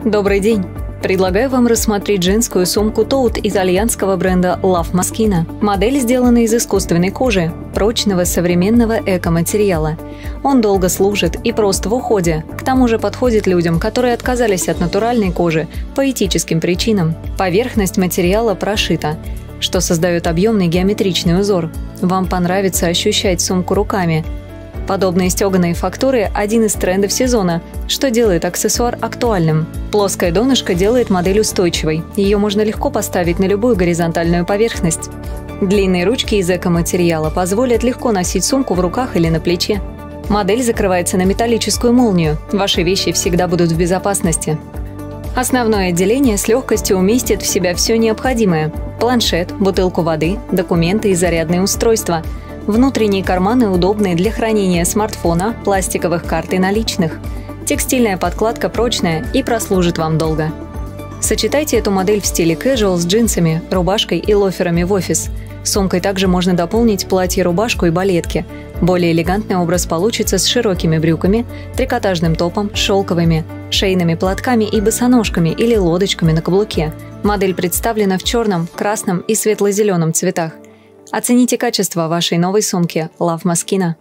Добрый день! Предлагаю вам рассмотреть женскую сумку Tote итальянского бренда Love Moschino. Модель сделана из искусственной кожи, прочного современного эко-материала. Он долго служит и прост в уходе, к тому же подходит людям, которые отказались от натуральной кожи по этическим причинам. Поверхность материала прошита, что создает объемный геометричный узор. Вам понравится ощущать сумку руками. Подобные стеганые фактуры – один из трендов сезона, что делает аксессуар актуальным. Плоское донышко делает модель устойчивой. Ее можно легко поставить на любую горизонтальную поверхность. Длинные ручки из эко-материала позволят легко носить сумку в руках или на плече. Модель закрывается на металлическую молнию. Ваши вещи всегда будут в безопасности. Основное отделение с легкостью уместит в себя все необходимое – планшет, бутылку воды, документы и зарядные устройства. Внутренние карманы удобные для хранения смартфона, пластиковых карт и наличных. Текстильная подкладка прочная и прослужит вам долго. Сочетайте эту модель в стиле casual с джинсами, рубашкой и лоферами в офис. Сумкой также можно дополнить платье-рубашку и балетки. Более элегантный образ получится с широкими брюками, трикотажным топом, шелковыми, шейными платками и босоножками или лодочками на каблуке. Модель представлена в черном, красном и светло-зеленом цветах. Оцените качество вашей новой сумки Love Moschino.